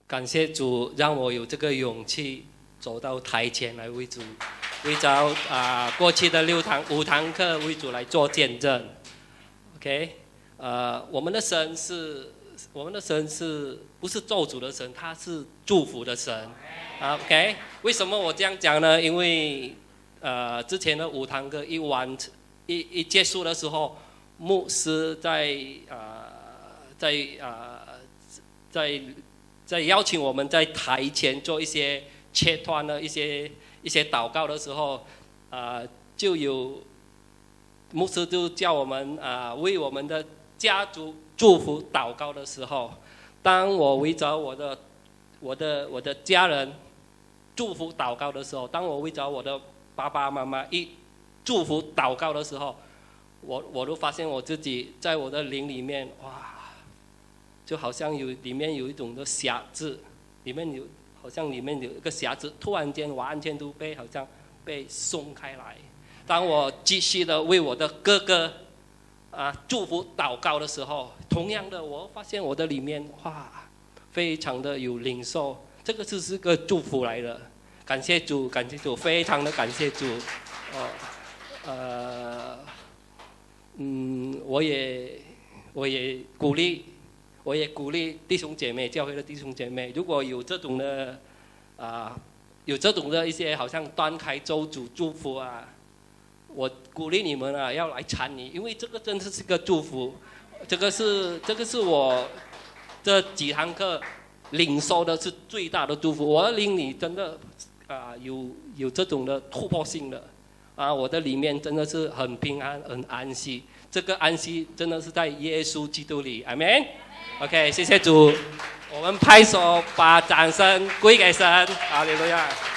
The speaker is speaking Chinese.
感谢主，让我有这个勇气走到台前来为主，为着过去的5堂课为主来做见证。OK， 我们的神是不是咒诅的神？他是祝福的神。OK， 为什么我这样讲呢？因为之前的5堂课一结束的时候，牧师在邀请我们在台前做一些切断的一些祷告的时候，就有牧师就叫我们为我们的家族祝福祷告的时候，当我围着我的家人祝福祷告的时候，当我围着我的爸爸妈妈一祝福祷告的时候，我都发现我自己在我的灵里面，哇！就好像里面有一种的匣子，好像里面有一个匣子，突然间完全都好像被松开来。当我继续的为我的哥哥祝福祷告的时候，同样的，我发现我的里面哇，非常的有领受，这个就是个祝福来的。感谢主，感谢主，非常的感谢主。我也鼓励弟兄姐妹，教会的弟兄姐妹，如果有这种的一些好像断开咒诅祝福我鼓励你们要来参与，因为这个真的是个祝福，这个是我这几堂课领受的是最大的祝福。我的灵里真的有这种的突破性的我的里面真的是很平安很安息，这个安息真的是在耶稣基督里，阿们。OK， 谢谢主，我们拍手把掌声归给神，哈利路亚。